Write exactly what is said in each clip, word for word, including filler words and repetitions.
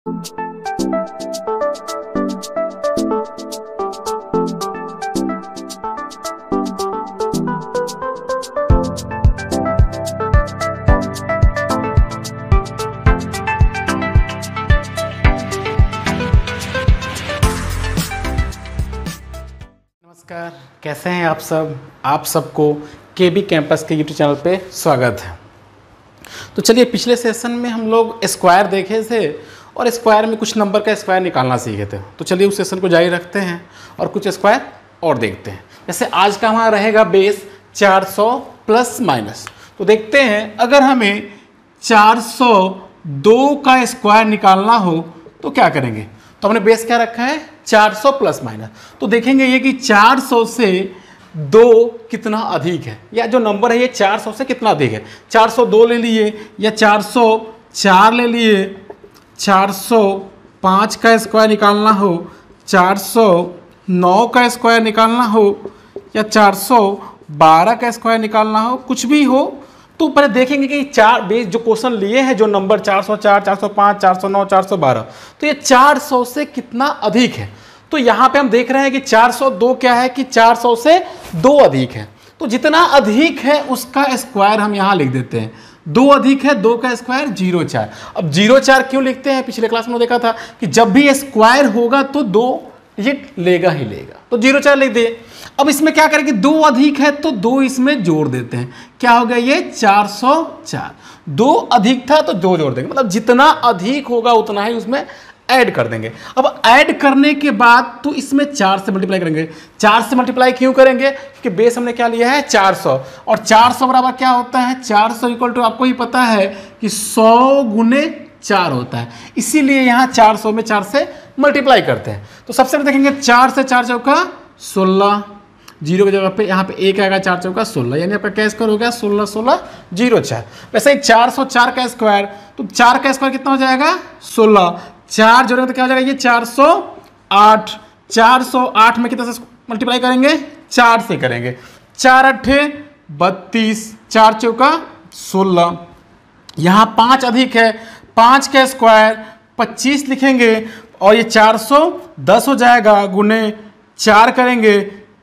नमस्कार, कैसे हैं आप सब। आप सबको के बी कैंपस के यूट्यूब चैनल पे स्वागत है। तो चलिए, पिछले सेशन में हम लोग स्क्वायर देखे थे और स्क्वायर में कुछ नंबर का स्क्वायर निकालना सीखे थे। तो चलिए उस सेशन को जारी रखते हैं और कुछ स्क्वायर और देखते हैं। जैसे आज का हमारा रहेगा बेस चार सौ प्लस माइनस। तो देखते हैं, अगर हमें चार सौ दो का स्क्वायर निकालना हो तो क्या करेंगे। तो हमने बेस क्या रखा है, चार सौ प्लस माइनस। तो देखेंगे ये कि चार सौ से दो कितना अधिक है, या जो नंबर है ये चार सौ से कितना अधिक है। चार सौ दो ले लिए या चार सौ चार ले लिए। चार सौ पाँच का स्क्वायर निकालना हो, चार सौ नौ का स्क्वायर निकालना हो या चार सौ बारह का स्क्वायर निकालना हो, कुछ भी हो तो पहले देखेंगे कि चार बेस जो क्वेश्चन लिए हैं, जो नंबर चार सौ चार, चार सौ पाँच, चार सौ नौ, चार सौ बारह, तो ये चार सौ से कितना अधिक है। तो यहाँ पे हम देख रहे हैं कि चार सौ दो क्या है कि चार सौ से दो अधिक है। तो जितना अधिक है उसका स्क्वायर हम यहाँ लिख देते हैं। दो अधिक है, दो का स्क्वायर जीरो चार। अब जीरो चार क्यों लिखते हैं, पिछले क्लास में देखा था कि जब भी स्क्वायर होगा तो दो ये लेगा ही लेगा, तो जीरो चार लिख दिए। अब इसमें क्या करेंगे, दो अधिक है तो दो इसमें जोड़ देते हैं। क्या हो गया, ये चार सौ चार। दो अधिक था तो दो जोड़ देंगे, मतलब जितना अधिक होगा उतना ही उसमें ऐड कर देंगे। अब ऐड करने के बाद तो इसमें चार से मल्टीप्लाई करेंगे। चार से मल्टीप्लाई क्यों करेंगे, क्योंकि बेस हमने क्या लिया है चार सौ, और चार सौ बराबर क्या होता है, चार सौ इक्वल टू आपको ही पता है कि सौ गुने चार होता है। इसीलिए यहाँ चार सौ में चार से मल्टीप्लाई करते हैं। तो सबसे पहले देखेंगे, चार से चार चौका सोलह, जीरो की जगह पे यहाँ पे एक आएगा, चार चौका सोलह, यानी आपका क्या स्क्वायर हो गया, सोलह सोलह जीरो चार। वैसे ही चार सौ चार का स्क्वायर, तो चार का स्क्वायर कितना हो जाएगा, सोलह। चार जोड़ेंगे तो क्या हो जाएगा, ये चार सौ आठ। चार सौ आठ में कितना से मल्टीप्लाई करेंगे, चार से करेंगे। चार अट्ठे बत्तीस, चार चौका सोलह। यहाँ पाँच अधिक है, पाँच का स्क्वायर पच्चीस लिखेंगे और ये चार सौ दस हो जाएगा, गुने चार करेंगे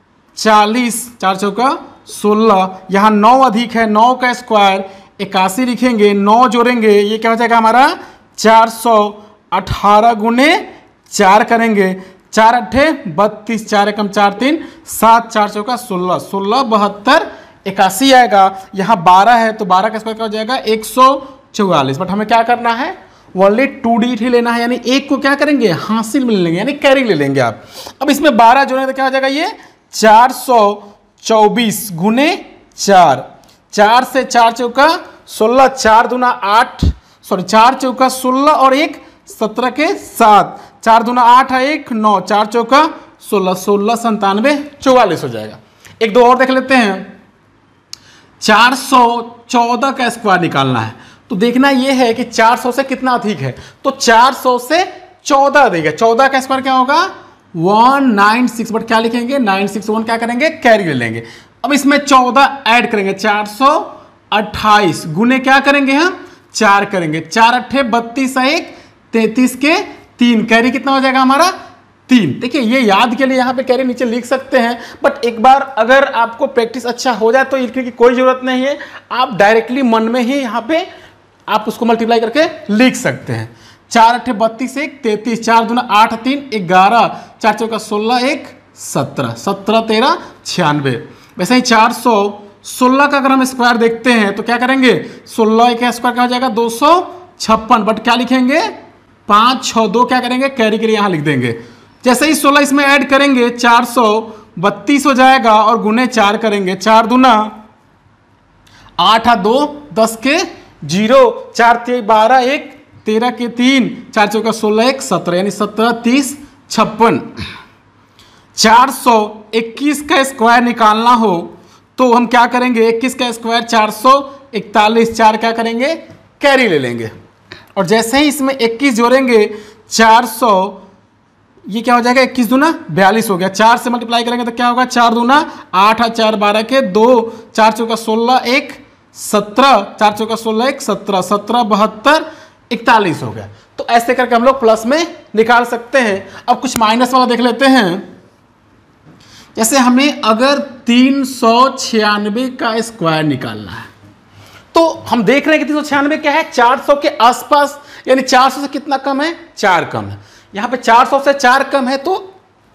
चालीस, चार चौका सोलह। यहाँ नौ अधिक है, नौ का स्क्वायर इक्यासी लिखेंगे, नौ जोड़ेंगे ये क्या हो जाएगा हमारा चार सौ अठारह, गुने चार करेंगे, चार अट्ठे बत्तीस, चार एकम चार तीन सात, चार चौका सोलह, सोलह बहत्तर इक्यासी आएगा। यहाँ बारह है तो बारह का स्क्वायर क्या हो जाएगा, एक सौ चौवालीस। बट हमें क्या करना है, ओनली टू डिजिट ही लेना है, यानी एक को क्या करेंगे, हासिल में ले लेंगे, यानी कैरी ले लेंगे आप। अब इसमें बारह जोड़ेंगे तो क्या हो जाएगा, ये चार सौ चौबीस गुने चार। चार से चार चौका सोलह, चार दूना आठ, सॉरी चार चौका सोलह और एक सत्रह के सात, चार दूना आठ है एक नौ, चार चौका सोलह, सोलह संतानवे चौवालीस हो जाएगा। एक दो और देख लेते हैं। चार सौ चौदह का स्क्वायर निकालना है, तो देखना यह है कि चार सौ से कितना अधिक है। तो चार सौ से चौदह अधिक है। चौदह का स्क्वायर क्या होगा, वन नाइन सिक्स। बट क्या लिखेंगे, नाइन सिक्स वन क्या करेंगे, कैरी ले लेंगे। अब इसमें चौदह ऐड करेंगे, चार सौ अट्ठाईस, गुने क्या करेंगे हम, चार करेंगे। चार अट्ठे बत्तीस, एक तैतीस के तीन, कैरी कितना हो जाएगा हमारा, तीन। देखिए ये याद के लिए यहाँ पे कैरी नीचे लिख सकते हैं, बट एक बार अगर आपको प्रैक्टिस अच्छा हो जाए तो लिखने की कोई जरूरत नहीं है। आप डायरेक्टली मन में ही यहाँ पे आप उसको मल्टीप्लाई करके लिख सकते हैं। चार अट्ठे बत्तीस, एक तैतीस, चार दूना आठ, तीन ग्यारह, चार चौका सोलह, एक सत्रह, सत्रह तेरह छियानवे। वैसे ही चार सौ सोलह का अगर हम स्क्वायर देखते हैं तो क्या करेंगे, सोलह का स्क्वायर क्या हो जाएगा, दो सौ छप्पन। बट क्या लिखेंगे, पाँच छः दो क्या करेंगे, कैरी के लिए यहाँ लिख देंगे। जैसे ही सोलह इसमें ऐड करेंगे, चार सौ बत्तीस हो जाएगा और गुने चार करेंगे। चार दूना आठ, दो दस के जीरो, चार तीन बारह, एक तेरह के तीन, चार चौका सोलह, एक सत्रह, यानी सत्रह तीस छप्पन। चार सौ इक्कीस का स्क्वायर निकालना हो तो हम क्या करेंगे, इक्कीस का स्क्वायर चार सौ इकतालीस, चार क्या करेंगे, कैरी ले लेंगे। और जैसे ही इसमें इक्कीस जोड़ेंगे, चार सौ ये क्या हो जाएगा, इक्कीस दूना बयालीस हो गया। चार से मल्टीप्लाई करेंगे तो क्या होगा, चार दूना आठ, चार बारह के दो, चार चौका सोलह, एक सत्रह, चार चौका सोलह, एक सत्रह, सत्रह बहत्तर इकतालीस हो गया। तो ऐसे करके हम लोग प्लस में निकाल सकते हैं। अब कुछ माइनस वाला देख लेते हैं। जैसे हमें अगर तीन सौ छियानवे का स्क्वायर निकालना है तो हम देख रहे हैं कि तीन सौ छियानवे क्या है, चार सौ के आसपास, यानी चार सौ से कितना कम है, चार कम है। यहां पे चार सौ से चार कम है तो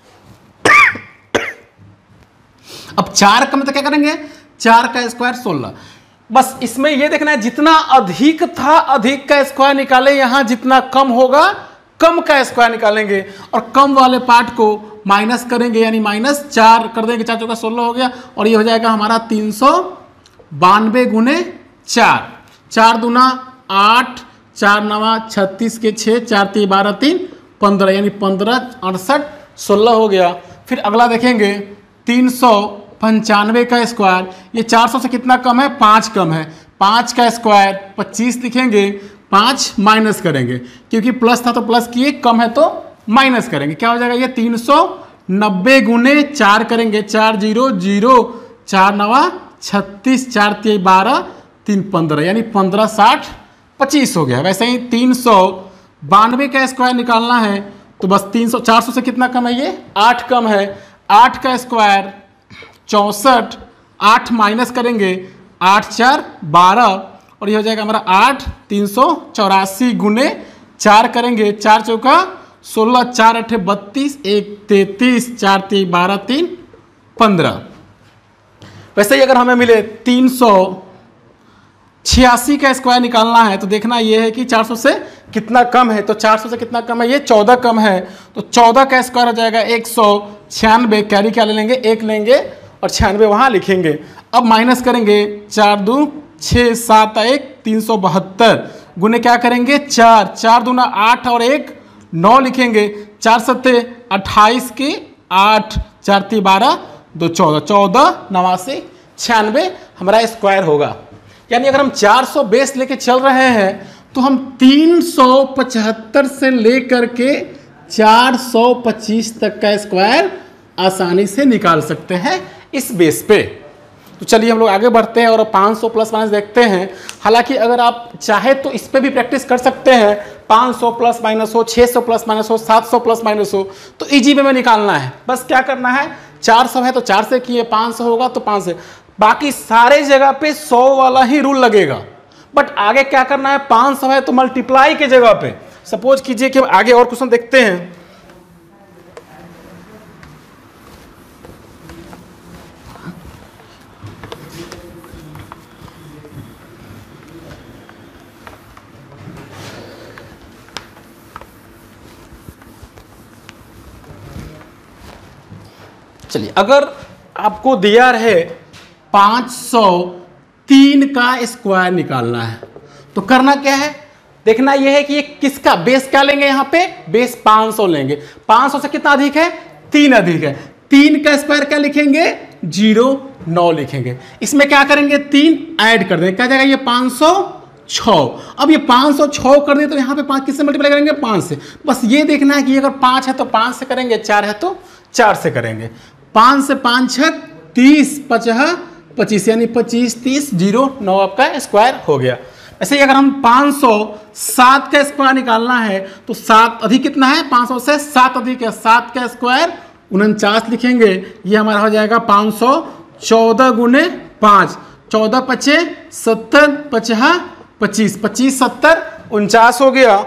अब चार कम तो क्या करेंगे, चार का स्क्वायर सोलह। बस इसमें यह देखना है जितना अधिक था अधिक का स्क्वायर निकाले, यहां जितना कम होगा कम का स्क्वायर निकालेंगे और कम वाले पार्ट को माइनस करेंगे, यानी माइनस चार कर देंगे, चार चौका सोलह हो गया और ये हो जाएगा हमारा तीन सौ बानवे गुने चार, चार दूना आठ, चार नवा छत्तीस के छः, चार तीन बारह, तीन पंद्रह, यानी पंद्रह अड़सठ सोलह हो गया। फिर अगला देखेंगे तीन सौ पंचानवे का स्क्वायर, ये चार सौ से कितना कम है, पाँच कम है, पाँच का स्क्वायर पच्चीस लिखेंगे, पाँच माइनस करेंगे क्योंकि प्लस था तो प्लस किए, कम है तो माइनस करेंगे, क्या हो जाएगा ये तीन सौ नब्बे गुने चार करेंगे, चार जीरो जीरो, चार नवा छत्तीस, चार तीन बारह, तीन पंद्रह, यानी पंद्रह साठ पच्चीस हो गया। वैसे ही तीन सौ बानवे का स्क्वायर निकालना है तो बस तीन सौ चार सौ से कितना कम है, ये आठ कम है, आठ का स्क्वायर चौंसठ, आठ माइनस करेंगे, आठ चार बारह और ये हो जाएगा हमारा आठ, तीन सौ चौरासी गुने चार करेंगे, चार चौका सोलह, चार अठे बत्तीस, एक तैतीस, चार तीन बारह, तीन पंद्रह। वैसे ही अगर हमें मिले तीन सौ छियासी का स्क्वायर निकालना है तो देखना यह है कि चार सौ से कितना कम है, तो चार सौ से कितना कम है, ये चौदह कम है, तो चौदह का स्क्वायर हो जाएगा एक सौ छियानवे, कैरी क्या ले लेंगे, एक लेंगे और छियानवे वहाँ लिखेंगे। अब माइनस करेंगे, चार दो छः, सात एक, तीन सौ बहत्तर गुने क्या करेंगे, चार, चार दूना आठ और एक नौ लिखेंगे, चार सत्ते अट्ठाईस के आठ, चार तीन बारह, दो चौदह, चौदह नवासी छियानवे हमारा स्क्वायर होगा। यानी अगर हम चार सौ बेस लेके चल रहे हैं तो हम तीन सौ पचहत्तर से लेकर के चार सौ पच्चीस तक का स्क्वायर आसानी से निकाल सकते हैं इस बेस पे। तो चलिए हम लोग आगे बढ़ते हैं और पाँच सौ प्लस माइनस देखते हैं। हालांकि अगर आप चाहे तो इस पे भी प्रैक्टिस कर सकते हैं, पाँच सौ प्लस माइनस हो, छह सौ प्लस माइनस हो, सात सौ प्लस माइनस हो, तो इजी वे में निकालना है। बस क्या करना है, चार सौ है तो चार से किए, पाँच सौ होगा तो पाँच से, बाकी सारे जगह पे सौ वाला ही रूल लगेगा। बट आगे क्या करना है, पाँच सौ है तो मल्टीप्लाई के जगह पे, सपोज कीजिए कि आगे और क्वेश्चन देखते हैं। चलिए अगर आपको दिया रहे पाँच सौ तीन का स्क्वायर निकालना है तो करना क्या है, देखना यह है कि ये किसका बेस क्या लेंगे, यहां पे बेस पाँच सौ लेंगे। पाँच सौ से कितना अधिक है, तीन अधिक है, तीन का स्क्वायर क्या लिखेंगे, जीरो नौ लिखेंगे। इसमें क्या करेंगे, तीन ऐड कर देंगे, क्या जाएगा ये पाँच सौ छः। अब ये पाँच सौ छः कर दें तो यहाँ पे पाँच किससे मल्टीप्लाई करेंगे, पाँच से। बस ये देखना है कि अगर पाँच है तो पाँच से करेंगे, चार है तो चार से करेंगे। पाँच से पाँच छः तीस, पचह पच्चीस, यानी पच्चीस तीस जीरो नौ आपका स्क्वायर हो गया। ऐसे ही अगर हम पाँच सौ सात का स्क्वायर निकालना है तो सात अधिक कितना है, पाँच सौ से सात अधिक है, सात का स्क्वायर उनचास लिखेंगे। ये हमारा हो जाएगा पाँच सौ चौदह गुने पाँच, चौदह पचे सत्तर, पचहा पच्चीस, पच्चीस सत्तर उनचास हो गया।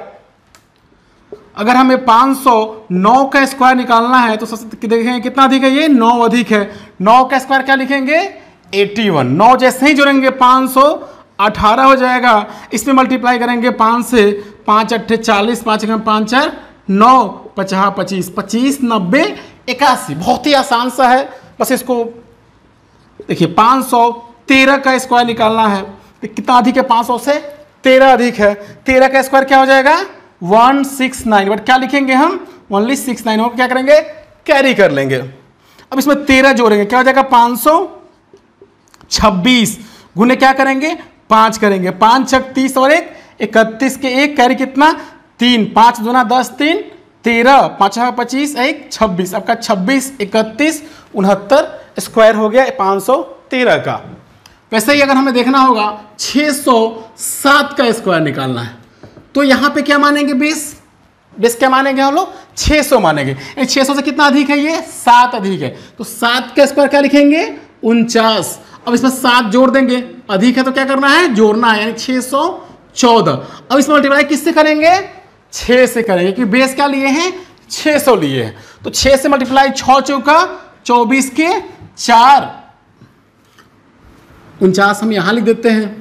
अगर हमें पाँच सौ नौ का स्क्वायर निकालना है तो सबसे देखेंगे कितना अधिक है, ये नौ अधिक है। नौ का स्क्वायर क्या लिखेंगे, इक्यासी। नौ जैसे ही जोड़ेंगे पाँच सौ अठारह हो जाएगा। इसमें मल्टीप्लाई करेंगे पाँच से, पाँच अट्ठे चालीस, पाँच एक पाँच चार नौ, पचहा पच्चीस, पच्चीस नब्बे इक्यासी। बहुत ही आसान सा है। बस इसको देखिए, पाँच सौ तेरह का स्क्वायर निकालना है तो कितना अधिक है, पाँच सौ से तेरह अधिक है। तेरह का स्क्वायर क्या हो जाएगा, वन सिक्स नाइन। बट क्या लिखेंगे हम, ओनली सिक्स नाइन हो, क्या करेंगे, कैरी कर लेंगे। अब इसमें तेरह जोड़ेंगे, क्या हो जाएगा पाँच सौ छब्बीस गुने क्या करेंगे, पाँच करेंगे, पाँच छत्तीस और एक इकतीस के एक, कैरी कितना तीन, पाँच दूना दस, तीन तेरह, पाँच पच्चीस, एक छब्बीस। आपका छब्बीस इकतीस उनहत्तर स्क्वायर हो गया पाँच सौ तेरह का। वैसे ही अगर हमें देखना होगा छः सौ सात का स्क्वायर निकालना है तो यहाँ पे क्या मानेंगे बेस, बेस क्या मानेंगे हम लोग छह सौ मानेंगे। छह सौ से कितना अधिक है ये, सात अधिक है, तो सात का स्क्वायर क्या लिखेंगे उनचास। अब इसमें सात जोड़ देंगे, अधिक है तो क्या करना है जोड़ना है, यानी छह सौ चौदह। अब इसमें मल्टीप्लाई किससे करेंगे, छह से करेंगे, क्योंकि बेस क्या लिए हैं छह सौ लिए हैं। तो छह से मल्टीप्लाई, छह चौका चौबीस के चार, उनचास हम यहां लिख देते हैं।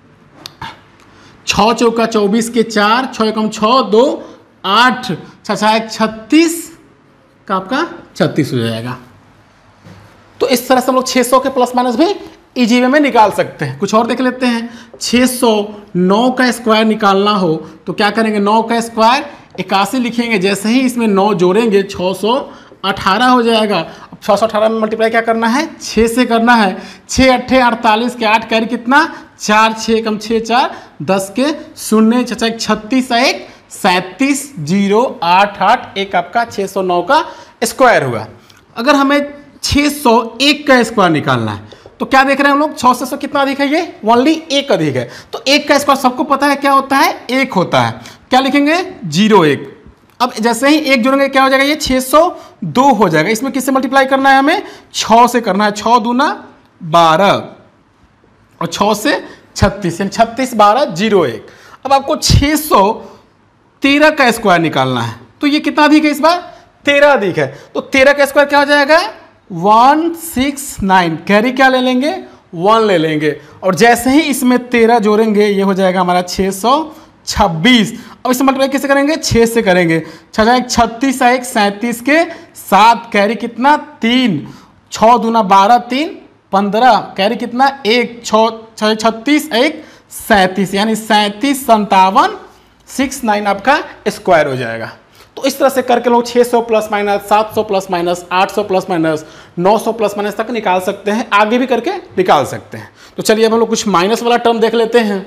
छह चौका चौबीस के चार, छह कम छह, दो आठ, छह एक छत्तीस का आपका छत्तीस हो जाएगा। तो इस तरह से हम लोग छह सौ के प्लस माइनस भी इजी वे में निकाल सकते हैं। कुछ और देख लेते हैं। छह सौ नौ का स्क्वायर निकालना हो तो क्या करेंगे, नौ का स्क्वायर इक्यासी लिखेंगे, जैसे ही इसमें नौ जोड़ेंगे छह सौ अठारह हो जाएगा। अब छह सौ अठारह में मल्टीप्लाई क्या करना है, छह से करना है। छः अट्ठे अड़तालीस के आठ कैरी कितना, चार, छः कम छः चार, दस के शून्य, छः एक छत्तीस, एक सैंतीस, जीरो आठ आठ, एक आपका छः सौ नौ का स्क्वायर हुआ। अगर हमें छः सौ एक का स्क्वायर निकालना है तो क्या देख रहे हैं हम लोग, छः सौ से कितना अधिक है ये, ओनली एक अधिक है। तो एक का स्क्वायर सबको पता है क्या होता है, एक होता है। क्या लिखेंगे, जीरो एक। अब जैसे ही एक जोड़ेंगे क्या हो जाएगा, ये छः सौ दो हो जाएगा। इसमें किससे मल्टीप्लाई करना है, हमें छः से करना है। छः दूना बारह और छः से छत्तीस, यानी छत्तीस बारह जीरो एक। अब आपको छः सौ तेरह का स्क्वायर निकालना है तो ये कितना अधिक है, इस बार तेरह अधिक है। तो तेरह का स्क्वायर क्या हो जाएगा, वन सिक्स नाइन, कैरी क्या ले लेंगे, वन ले लेंगे। और जैसे ही इसमें तेरह जोड़ेंगे ये हो जाएगा हमारा छः सौ छब्बीस। अब इसे मल्टीप्लाई कैसे करेंगे, छः से करेंगे। छः एक छत्तीस, एक सैंतीस के सात, कैरी कितना तीन, छः दूना बारह, तीन पंद्रह, कैरी कितना एक, छः छत्तीस, एक सैंतीस, यानी सैंतीस संतावन सिक्स नाइन आपका स्क्वायर हो जाएगा। तो इस तरह से करके लोग छः सौ प्लस माइनस, सात सौ प्लस माइनस, आठ सौ प्लस माइनस, नौ सौ प्लस माइनस तक निकाल सकते हैं, आगे भी करके निकाल सकते हैं। तो चलिए अब हम लोग कुछ माइनस वाला टर्म देख लेते हैं।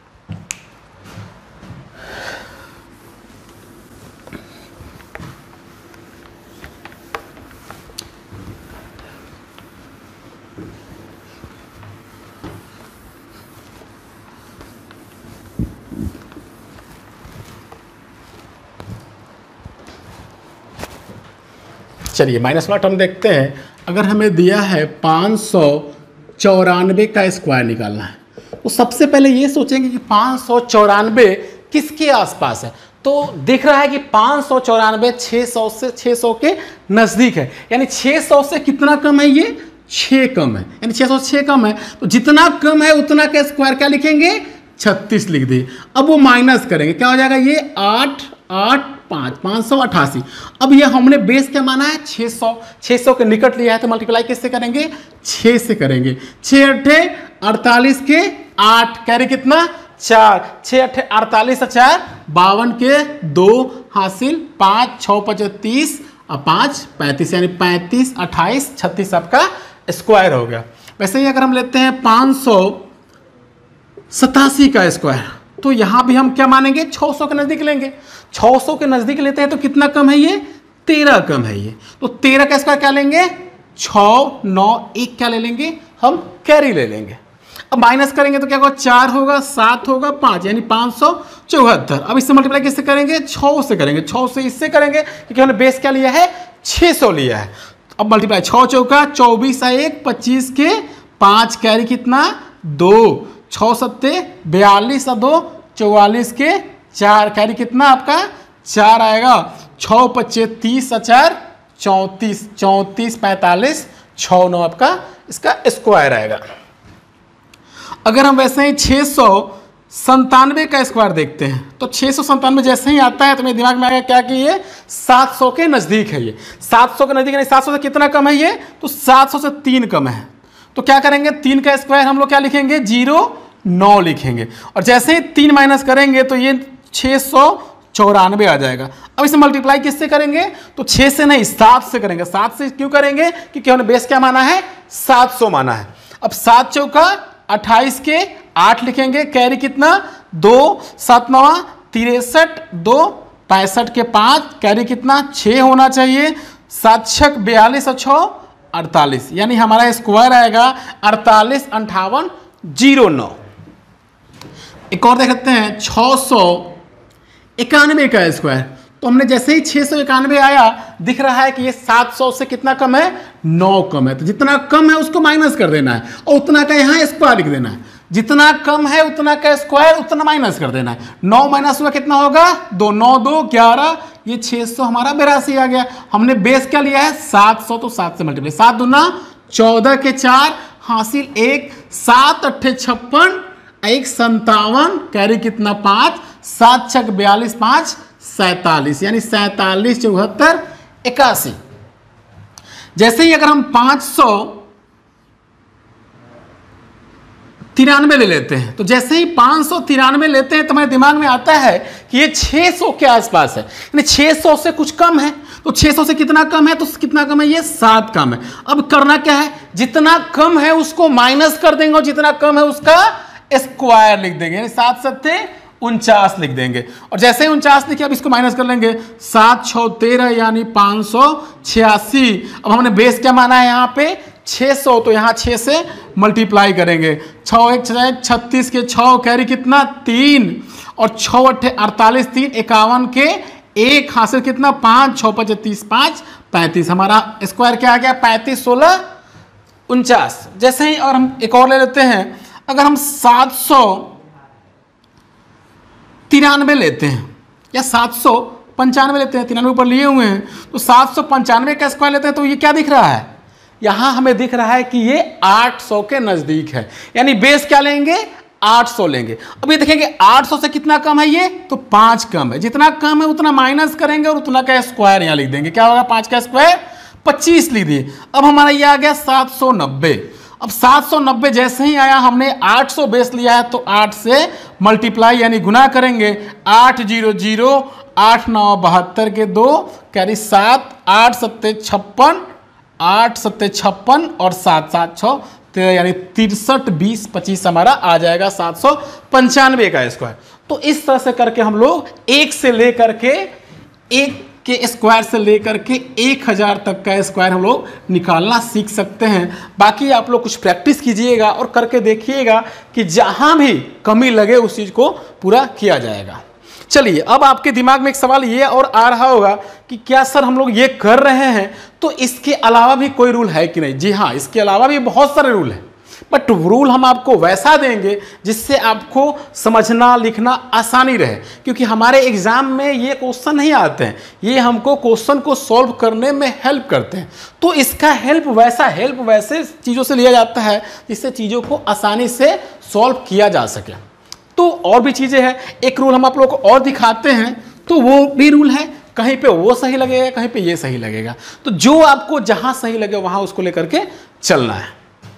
चलिए माइनस वाला टर्म देखते हैं। अगर हमें दिया है पाँच सौ चौरानवे का स्क्वायर निकालना है तो सबसे पहले ये सोचेंगे कि पाँच सौ चौरानवे किसके आसपास है। तो दिख रहा है कि पाँच सौ चौरानवे छः सौ से छः सौ के नज़दीक है, यानी छः सौ से कितना कम है, ये छः कम है, यानी छः सौ से छः कम है। तो जितना कम है उतना का स्क्वायर क्या लिखेंगे, छत्तीस लिख दिए। अब वो माइनस करेंगे, क्या हो जाएगा, ये आठ आठ पाँच, पाँच सौ अट्ठासी। अब ये हमने बेस क्या माना है, छः सौ, छः सौ के निकट लिया है तो मल्टीप्लाई किससे करेंगे, छः से करेंगे। छः अट्ठे अड़तालीस के आठ, कैरी कितना चार, छः अट्ठे अड़तालीस, चार बावन के दो हासिल, पाँच छः पचतीस और पाँच पैंतीस, यानी पैंतीस अट्ठाईस छत्तीस आपका स्क्वायर हो गया। वैसे ही अगर हम लेते हैं पाँच सौ सतासी का स्क्वायर तो यहाँ भी हम क्या मानेंगे, छः सौ के नज़दीक लेंगे। छः सौ के नज़दीक लेते हैं तो कितना कम है, ये तेरह कम है ये। तो तेरह का स्क्वायर क्या लेंगे, छः नौ एक क्या ले लेंगे, हम कैरी ले लेंगे। अब माइनस करेंगे तो क्या होगा, चार होगा, सात होगा, पाँच, यानी पाँच सौ चौहत्तर। अब इससे मल्टीप्लाई किससे करेंगे, छः से करेंगे। छः से इससे करेंगे क्योंकि हमने बेस क्या लिया है, छः सौ लिया है। अब मल्टीप्लाई, छः चौका चौबीस, एक पच्चीस के पाँच, कैरी कितना दो, छः सत्ते बयालीस, दो चौवालीस के चार, कैरी कितना आपका चार आएगा। छः पच्चे तीस, चार चौंतीस, चौंतीस पैंतालीस, छः नौ आपका इसका स्क्वायर आएगा। अगर हम वैसे ही छः सौ संतानवे का स्क्वायर देखते हैं तो छः सौ संतानवे जैसे ही आता है तो मेरे दिमाग में आएगा क्या कि ये सात सौ के नज़दीक है। ये सात सौ के नज़दीक नहीं, सात सौ से कितना कम है ये, तो सात सौ से तीन कम है। तो क्या करेंगे, तीन का स्क्वायर हम लोग क्या लिखेंगे, जीरो नौ लिखेंगे। और जैसे ही तीन माइनस करेंगे तो ये छः सौ चौरानवे आ जाएगा। अब इसे मल्टीप्लाई किससे करेंगे, तो छः से नहीं सात से करेंगे। सात से क्यों करेंगे, क्योंकि हमने बेस क्या माना है, सात सौ माना है। अब सात चौका अट्ठाईस के आठ लिखेंगे, कैरी कितना दो, सात नवा तिरसठ, दो पैंसठ के पाँच, कैरी कितना छः होना चाहिए, सात छक बयालीस और छः अड़तालीस, यानी हमारा स्क्वायर आएगा अड़तालीस अंठावन जीरो नौ। एक और देख सकते हैं, छः सौ इक्यानवे का स्क्वायर। तो हमने जैसे ही छः सौ इक्यानवे आया, दिख रहा है कि ये सात सौ से कितना कम है, नौ कम है। तो जितना कम है उसको माइनस कर देना है और उतना का यहाँ स्क्वायर लिख देना है। जितना कम है उतना का स्क्वायर उतना माइनस कर देना है। नौ माइनस हुआ कितना होगा, दो, नौ दो ग्यारह, ये छः सौ हमारा बेरासी आ गया। हमने बेस क्या लिया है, सात सौ, तो सात से मल्टीप्लाई, सात दूना चौदह के चार, हासिल एक, सात अट्ठे छप्पन, एक संतावन, कैरी कितना पाँच, सात छक बयालीस, पाँच सैतालीस, यानी सैतालीस चौहत्तर इक्यासी। जैसे ही अगर हम पाँच सौ तिरानवे ले लेते हैं, तो जैसे ही पाँच सौ तिरानवे लेते हैं तो हमारे दिमाग में आता है कि ये छः सौ के आसपास है, यानी छः सौ से कुछ कम है। तो छः सौ से कितना कम है, तो कितना कम है, ये सात कम है। अब करना क्या है, जितना कम है उसको माइनस कर देंगे और जितना कम है उसका स्क्वायर लिख देंगे, यानी सात सत्ते उनचास लिख देंगे। और जैसे ही उनचास लिखे अब इसको माइनस कर लेंगे, सात छः तेरह यानी पाँच सौ छियासी। अब हमने बेस क्या माना है यहाँ पे छः सौ, तो यहाँ छः से मल्टीप्लाई करेंगे, छः एक छः छत्तीस के छः, कैरी कितना तीन, और छः अट्ठे अड़तालीस, तीन इक्यावन के एक, हासिल कितना पाँच, छः पचे तीस, पाँच पैंतीस। हमारा स्क्वायर क्या आ गया, पैंतीस सोलह उनचास। जैसे ही और हम एक और ले लेते हैं, अगर हम सात सौ तिरानवे लेते हैं या सात सौ पंचानवे लेते हैं, तिरानवे ऊपर लिए हुए हैं, तो सात सौ पंचानवे का स्क्वायर लेते हैं तो ये क्या दिख रहा है, यहाँ हमें दिख रहा है कि ये आठ सौ के नज़दीक है, यानी बेस क्या लेंगे, आठ सौ लेंगे। अब ये देखेंगे आठ सौ से कितना कम है ये, तो पाँच कम है। जितना कम है उतना माइनस करेंगे और उतना का स्क्वायर यहाँ लिख देंगे, क्या होगा, पाँच का स्क्वायर पच्चीस लिख दिए। अब हमारा ये आ गया सात सौ नब्बे। अब सात सौ नब्बे जैसे ही आया, हमने आठ सौ बेस लिया है तो आठ से मल्टीप्लाई यानी गुना करेंगे, आठ जीरो जीरो, आठ नौ बहत्तर के दो, कैरी सात, आठ सत्ते छप्पन, आठ सत्ते छप्पन और सात सात छः तेरह, यानी तिरसठ बीस पच्चीस हमारा आ जाएगा सात सौ पंचानवे का स्क्वायर। तो इस तरह से करके हम लोग एक से लेकर के एक के स्क्वायर से लेकर के एक हज़ार तक का स्क्वायर हम लोग निकालना सीख सकते हैं। बाकी आप लोग कुछ प्रैक्टिस कीजिएगा और करके देखिएगा कि जहां भी कमी लगे उस चीज़ को पूरा किया जाएगा। चलिए, अब आपके दिमाग में एक सवाल ये और आ रहा होगा कि क्या सर हम लोग ये कर रहे हैं तो इसके अलावा भी कोई रूल है कि नहीं। जी हाँ, इसके अलावा भी बहुत सारे रूल हैं, बट रूल हम आपको वैसा देंगे जिससे आपको समझना लिखना आसानी रहे, क्योंकि हमारे एग्जाम में ये क्वेश्चन नहीं आते हैं, ये हमको क्वेश्चन को सॉल्व करने में हेल्प करते हैं। तो इसका हेल्प वैसा हेल्प वैसे चीज़ों से लिया जाता है जिससे चीज़ों को आसानी से सॉल्व किया जा सके। तो और भी चीज़ें हैं, एक रूल हम आप लोगों को और दिखाते हैं, तो वो भी रूल है, कहीं पे वो सही लगेगा कहीं पे ये सही लगेगा, तो जो आपको जहां सही लगे वहां उसको लेकर के चलना है।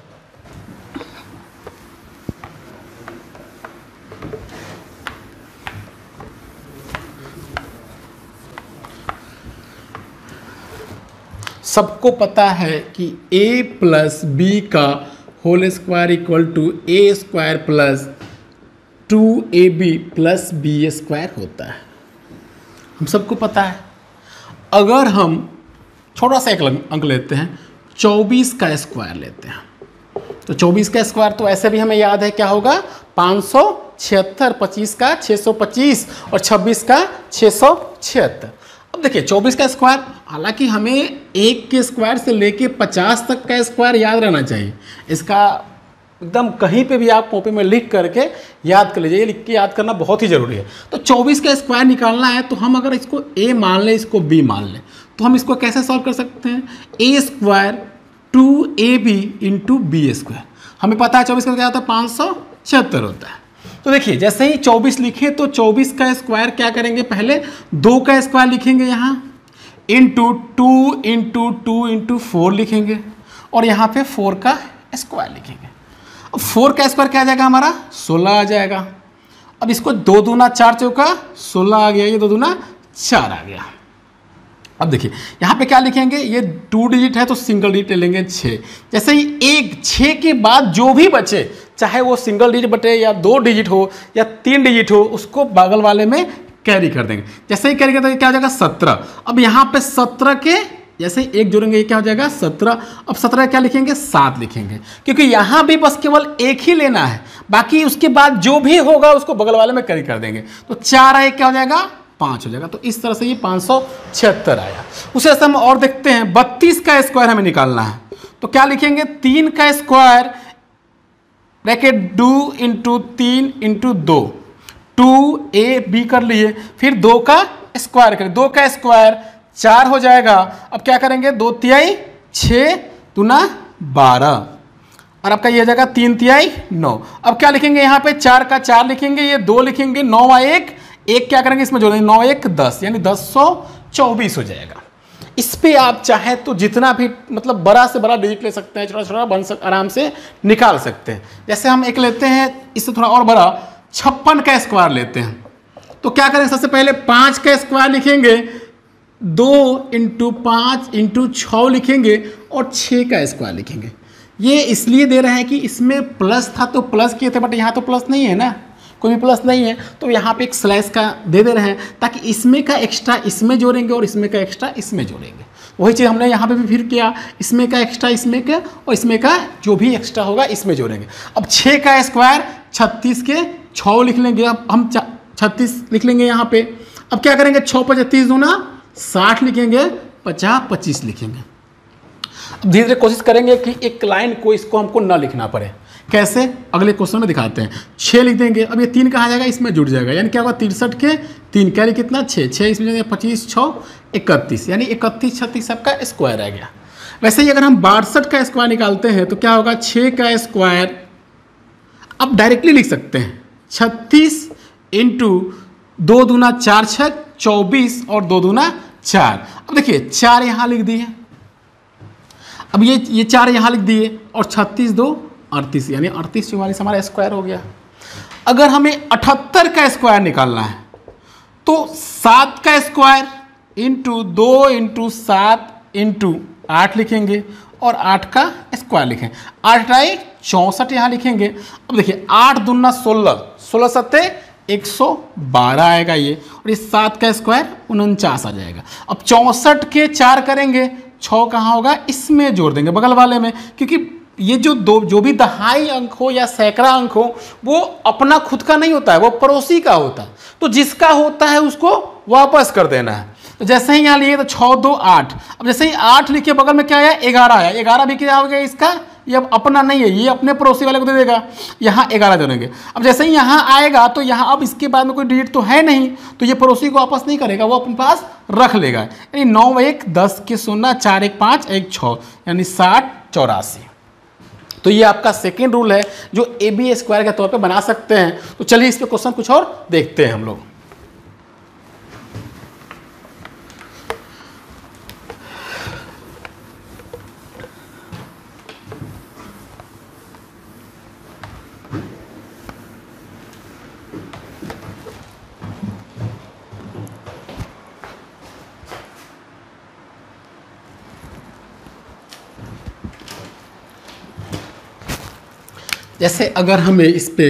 सबको पता है कि a प्लस बी का whole square equal to A square plus two A B plus B square होता है, हम सबको पता है। अगर हम छोटा सा एक अंक लेते हैं, चौबीस का स्क्वायर लेते हैं, तो चौबीस का स्क्वायर तो ऐसे भी हमें याद है क्या होगा, पाँच सौ छिहत्तर, पच्चीस का छः सौ पच्चीस और छब्बीस का छः सौ छिहत्तर। अब देखिए चौबीस का स्क्वायर, हालांकि हमें एक के स्क्वायर से लेके पचास तक का स्क्वायर याद रहना चाहिए, इसका एकदम कहीं पे भी आप कॉपी में लिख करके याद कर लीजिए, लिख के याद करना बहुत ही ज़रूरी है। तो चौबीस का स्क्वायर निकालना है तो हम अगर इसको a मान लें, इसको b मान लें, तो हम इसको कैसे सॉल्व कर सकते हैं, a square two A B into B square. हमें पता है चौबीस का क्या होता है, पाँच सौ छिहत्तर होता है। तो देखिए जैसे ही चौबीस लिखे तो चौबीस का स्क्वायर क्या करेंगे, पहले दो का स्क्वायर लिखेंगे यहाँ, into two into two into four लिखेंगे और यहाँ पे फोर का स्क्वायर लिखेंगे। अब फोर का स्क्वायर क्या आ जाएगा हमारा, सोलह आ जाएगा। अब इसको दो दूना चार चौका सोलह आ गया, ये दो दूना चार आ गया। अब देखिए यहाँ पे क्या लिखेंगे, ये टू डिजिट है तो सिंगल डिजिट ले लेंगे छः। जैसे ही एक छः के बाद जो भी बचे, चाहे वो सिंगल डिजिट बटे या दो डिजिट हो या तीन डिजिट हो, उसको बगल वाले में कैरी कर देंगे। जैसे ही कैरी कर देंगे क्या हो जाएगा, सत्रह। अब यहाँ पे सत्रह के जैसे ही एक जोड़ेंगे ये क्या हो जाएगा, सत्रह। अब सत्रह क्या लिखेंगे, सात लिखेंगे, क्योंकि यहाँ भी बस केवल एक ही लेना है, बाकी उसके बाद जो भी होगा उसको बगल वाले में कैरी कर देंगे। तो चार एक क्या हो जाएगा, पाँच हो जाएगा। तो इस तरह से ये पाँच सौ छिहत्तर आया। उसे ऐसा हम और देखते हैं, बत्तीस का स्क्वायर हमें निकालना है, तो क्या लिखेंगे, तीन का स्क्वायर ब्रैकेट दो इंटू तीन इंटू दो, टू ए बी कर लिए, फिर दो का स्क्वायर करें, दो का स्क्वायर चार हो जाएगा। अब क्या करेंगे, दो तिहाई छः दुना बारह, और आपका ये हो जाएगा तीन तिहाई नौ। अब क्या लिखेंगे, यहाँ पे चार का चार लिखेंगे, ये दो लिखेंगे, नौ व एक, एक क्या करेंगे इसमें जोड़ेंगे, नौ एक दस, यानी दस सौ चौबीस हो जाएगा। इस पे आप चाहे तो जितना भी मतलब बड़ा से बड़ा डिजिट ले सकते हैं, छोटा छोटा बन सक आराम से निकाल सकते हैं। जैसे हम एक लेते हैं इससे थोड़ा और बड़ा, छप्पन का स्क्वायर लेते हैं, तो क्या करेंगे, सबसे पहले पाँच का स्क्वायर लिखेंगे, दो इंटू पाँच इंटू छः लिखेंगे, और छः का स्क्वायर लिखेंगे। ये इसलिए दे रहे हैं कि इसमें प्लस था तो प्लस किए थे, बट यहाँ तो प्लस नहीं है ना, कोई भी प्लस नहीं है, तो यहाँ पे एक स्लैश का दे दे रहे हैं, ताकि इसमें का एक्स्ट्रा इसमें जोड़ेंगे और इसमें का एक्स्ट्रा इसमें जोड़ेंगे। वही चीज़ हमने यहाँ पे भी फिर किया, इसमें का एक्स्ट्रा इसमें का, और इसमें का जो भी एक्स्ट्रा होगा इसमें जोड़ेंगे। अब छः का स्क्वायर छत्तीस के छः लिख लेंगे, अब हम छत्तीस लिख लेंगे यहाँ पे। अब क्या करेंगे, छः पचतीस दूना साठ लिखेंगे, पचास पच्चीस लिखेंगे। अब धीरे धीरे कोशिश करेंगे कि एक लाइन को इसको हमको ना लिखना पड़े। कैसे, अगले क्वेश्चन में दिखाते हैं। छः लिख देंगे, अब ये तीन कहाँ जाएगा, इसमें जुड़ जाएगा, यानी क्या होगा, तिरसठ के तीन कैरी कितना, छः, छः इसमें पच्चीस छः इकतीस, यानी इकतीस छत्तीस सबका स्क्वायर आ गया। वैसे ही अगर हम बासठ का स्क्वायर निकालते हैं तो क्या होगा, छः का स्क्वायर अब डायरेक्टली लिख सकते हैं, छत्तीस इंटू दो दूना चार छः चौबीस और दो दूना चार। अब देखिए चार यहाँ लिख दिए, अब ये ये चार यहाँ लिख दिए, और छत्तीस दो अड़तीस, यानी अड़तीस चौवालीस हमारा स्क्वायर हो गया। अगर हमें अठहत्तर का स्क्वायर निकालना है तो सात का स्क्वायर इंटू दो इंटू सात इंटू आठ लिखेंगे, और आठ का स्क्वायर लिखेंगे, आठ आई चौंसठ यहाँ लिखेंगे। अब देखिए आठ दूना सोलह, सोलह सत्ते एक सौ बारह आएगा ये, और इस सात का स्क्वायर उनचास आ जाएगा। अब चौंसठ के चार करेंगे, छः कहाँ होगा, इसमें जोड़ देंगे बगल वाले में, क्योंकि ये जो दो जो भी दहाई अंक हो या सैकड़ा अंक हो वो अपना खुद का नहीं होता है, वो पड़ोसी का होता है, तो जिसका होता है उसको वापस कर देना है। तो जैसे ही यहाँ लिए तो छः दो आठ, अब जैसे ही आठ लिखे बगल में क्या आया, ग्यारह आया, ग्यारह भी क्या हो गया इसका, ये अब अपना नहीं है, ये अपने पड़ोसी वाले को दे देगा, यहाँ ग्यारह जोड़ेंगे। अब जैसे ही यहाँ आएगा तो यहाँ अब इसके बाद में कोई डिजिट तो है नहीं, तो ये पड़ोसी को वापस नहीं करेगा, वो अपने पास रख लेगा, यानी नौ एक दस के शून्य, चार एक पाँच एक छः, यानी साठ चौरासी। तो ये आपका सेकेंड रूल है जो ए बी स्क्वायर के तौर पे बना सकते हैं। तो चलिए इस पे क्वेश्चन कुछ और देखते हैं हम लोग। जैसे अगर हमें इस पे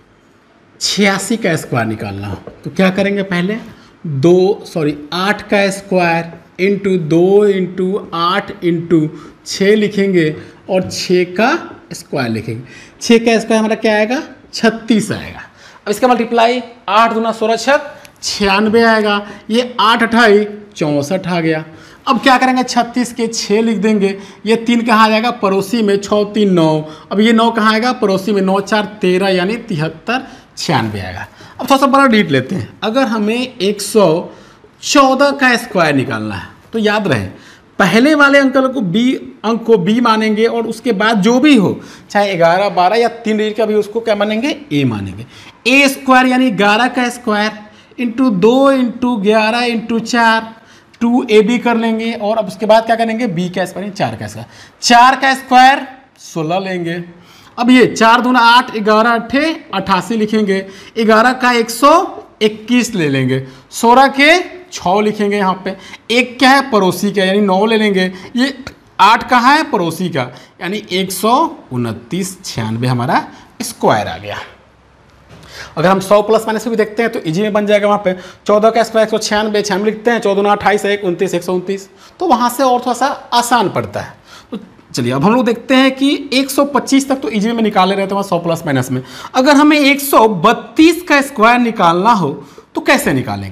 छियासी का स्क्वायर निकालना हो तो क्या करेंगे, पहले दो सॉरी आठ का स्क्वायर इंटू दो इंटू आठ इंटू छः लिखेंगे, और छः का स्क्वायर लिखेंगे। छः का स्क्वायर हमारा क्या आएगा, छत्तीस आएगा। अब इसका मल्टीप्लाई आठ दूना सोलह छः छियानवे आएगा, ये आठ अठाई चौंसठ आ गया। अब क्या करेंगे, छत्तीस के छः लिख देंगे, ये तीन कहाँ आ जाएगा, पड़ोसी में, छः तीन नौ, अब ये नौ कहाँ आएगा, पड़ोसी में, नौ चार तेरह, यानी तिहत्तर छियानवे आएगा। अब थोड़ा सा बड़ा डिजिट लेते हैं। अगर हमें एक सौ चौदह का स्क्वायर निकालना है तो याद रहे पहले वाले अंक को बी अंक को बी मानेंगे, और उसके बाद जो भी हो चाहे ग्यारह बारह या तीन डिजिट का भी उसको क्या मानेंगे, ए मानेंगे। ए स्क्वायर यानी ग्यारह का स्क्वायर इंटू दो इंटू ग्यारह इंटू चार, टू ए बी कर लेंगे, और अब उसके बाद क्या करेंगे, बी का स्क्वायर चार का स्क्वायर, चार का स्क्वायर सोलह लेंगे। अब ये चार दूना आठ, ग्यारह अट्ठे अट्ठासी लिखेंगे, ग्यारह का एक सौ इक्कीस ले लेंगे, सोलह के छः लिखेंगे, यहाँ पे एक क्या है, पड़ोसी का, यानी नौ ले लेंगे, ये आठ कहाँ है, पड़ोसी का, यानी एक सौ उनतीस छियानवे हमारा स्क्वायर आ गया। अगर हम सौ प्लस माइनस भी देखते हैं तो इजी में बन जाएगा। वहाँ पे चौदह का स्क्वायर एक सौ छियानवे, छियानवे लिखते हैं, चौदह अट्ठाईस एक उनतीस एक सौ उनतीस, तो वहाँ से और थोड़ा सा आसान पड़ता है। तो चलिए अब हम लोग देखते हैं कि एक सौ पच्चीस तक तो इजी में निकाले रहते हैं सौ प्लस माइनस में। अगर हमें एक सौ बत्तीस का स्क्वायर निकालना हो तो कैसे निकालेंगे,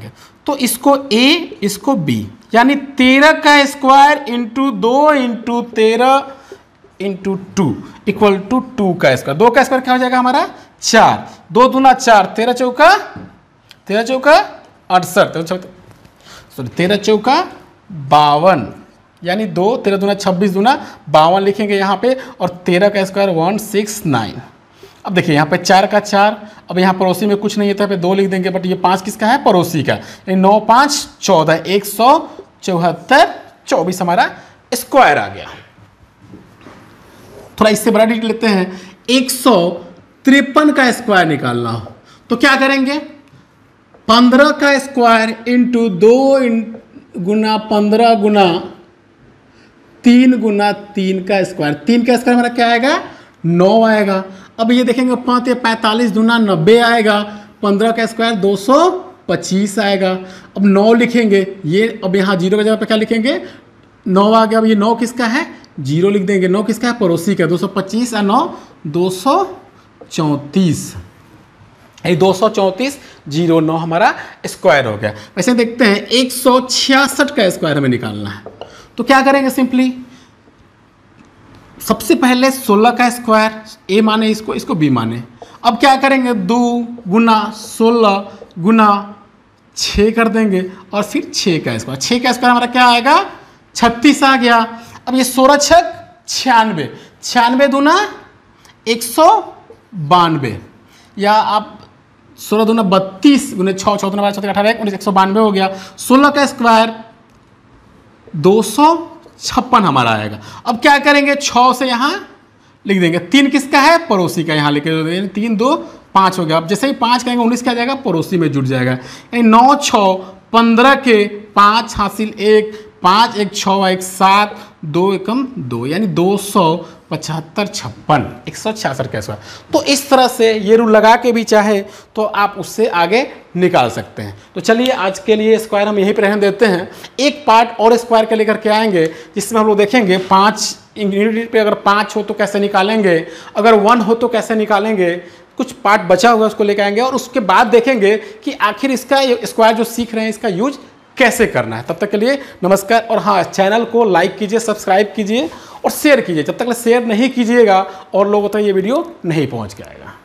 तो इसको ए, इसको बी, यानी तेरह का स्क्वायर इंटू दो इंटू तेरह into two equal to two का स्क्वायर। दो का स्क्वायर क्या हो जाएगा हमारा? चार। दो दूना चार, तेरह चौका तेरह चौका अड़सठ, सॉरी तेरह चौका बावन, यानी दो, तेरह दूना छब्बीस, दूना बावन लिखेंगे यहाँ पे, और तेरह का स्क्वायर वन सिक्स नाइन। अब देखिए यहाँ पे चार का चार, अब यहाँ पड़ोसी में कुछ नहीं है तो यहाँ पे दो लिख देंगे, बट ये पाँच किसका है? पड़ोसी का। यानी नौ पाँच चौदह, एक सौ चौहत्तर, चौबीस हमारा स्क्वायर आ गया। थोड़ा इससे बड़ा डिटेल लेते हैं। एक सौ तिरपन का स्क्वायर निकालना हो तो क्या करेंगे? पंद्रह का स्क्वायर इंटू दो गुना पंद्रह गुना तीन गुना तीन का स्क्वायर। तीन का स्क्वायर हमारा क्या आएगा? नौ आएगा। अब ये देखेंगे पाँच या पैंतालीस दूना नब्बे आएगा। पंद्रह का स्क्वायर दो सौ पच्चीस आएगा। अब नौ लिखेंगे, ये अब यहाँ जीरो की जगह पे क्या लिखेंगे? नौ आ गया। अब ये नौ किसका है? जीरो लिख देंगे। नौ किसका है? पड़ोसी का। दो सौ पच्चीस और नौ दो सौ चौंतीस, ये दो सौ चौंतीस जीरो नौ हमारा स्क्वायर हो गया। वैसे देखते हैं एक सौ छियासठ का स्क्वायर हमें निकालना है तो क्या करेंगे? सिंपली सबसे पहले सोलह का स्क्वायर, ए माने इसको, इसको बी माने। अब क्या करेंगे? दो गुना सोलह गुना छः कर देंगे और फिर छः का स्क्वायर। छः का स्क्वायर हमारा क्या आएगा? छत्तीस आ गया। अब ये सोलह छक छियानवे, छियानवे दूना एक सौ बानवे, या आप सोलह दूना बत्तीस गुने छः, छः दूना बारह, छः अठारह, उन्नीस, एक सौ बानवे हो गया। सोलह का स्क्वायर दो सौ छप्पन हमारा आएगा। अब क्या करेंगे? छः से यहाँ लिख देंगे। तीन किसका है? पड़ोसी का। यहाँ लिख देंगे तीन दो पाँच हो गया। अब जैसे ही पाँच कहेंगे उन्नीस क्या जाएगा? पड़ोसी में जुड़ जाएगा। यानी नौ छः पंद्रह के पाँच हासिल एक, पाँच एक छः एक सात, दो एकम दो, यानी दो सौ पचहत्तर छप्पन, एक सौ छियासठ का स्क्वायर। तो इस तरह से ये रूल लगा के भी चाहे तो आप उससे आगे निकाल सकते हैं। तो चलिए आज के लिए स्क्वायर हम यहीं पर रहने देते हैं। एक पार्ट और स्क्वायर के लेकर के आएंगे जिसमें हम लोग देखेंगे पाँच इंग्रीडियंट पे अगर पाँच हो तो कैसे निकालेंगे, अगर वन हो तो कैसे निकालेंगे, कुछ पार्ट बचा हुआ उसको लेकर आएंगे और उसके बाद देखेंगे कि आखिर इसका स्क्वायर जो सीख रहे हैं इसका यूज कैसे करना है। तब तक के लिए नमस्कार। और हाँ, चैनल को लाइक कीजिए, सब्सक्राइब कीजिए और शेयर कीजिए। जब तक शेयर नहीं कीजिएगा और लोगों तक ये वीडियो नहीं पहुंच के आएगा।